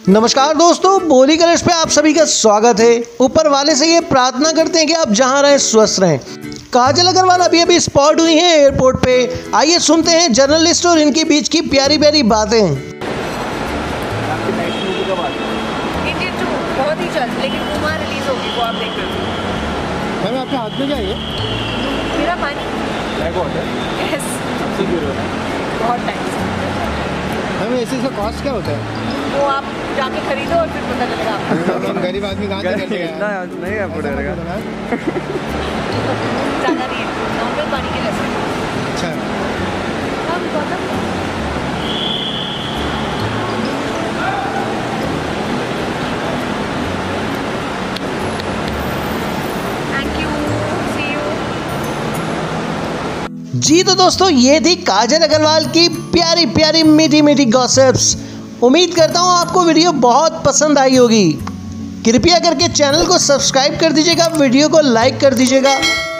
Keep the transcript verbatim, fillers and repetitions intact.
नमस्कार दोस्तों, बोली कलर्स पे आप सभी का स्वागत है। ऊपर वाले से ये प्रार्थना करते हैं कि आप जहां रहें स्वस्थ रहें। काजल अग्रवाल अभी अभी स्पॉट हुई हैं एयरपोर्ट पे। आइए सुनते हैं जर्नलिस्ट और इनके बीच की प्यारी प्यारी बातें। बहुत ही जल्द, लेकिन कुमार रिलीज होगी, वो आप देख रहे हो। मैम आपके हाथ में क्या है? मेरा पानी यस बहुत टाइम से। मैम ऐसे इसका कॉस्ट क्या होता है? वो आप जाके खरीदो और फिर पता चलेगा आपको। हम गरीब आदमी कहाँ से कर लेगा? नहीं है पड़ेगा। ज़्यादा नहीं है, नॉर्मल पानी के जैसे। अच्छा हम गौतम जी तो दोस्तों, ये थी काजल अग्रवाल की प्यारी प्यारी मीठी मीठी गॉसिप्स। उम्मीद करता हूँ आपको वीडियो बहुत पसंद आई होगी। कृपया करके चैनल को सब्सक्राइब कर दीजिएगा, वीडियो को लाइक कर दीजिएगा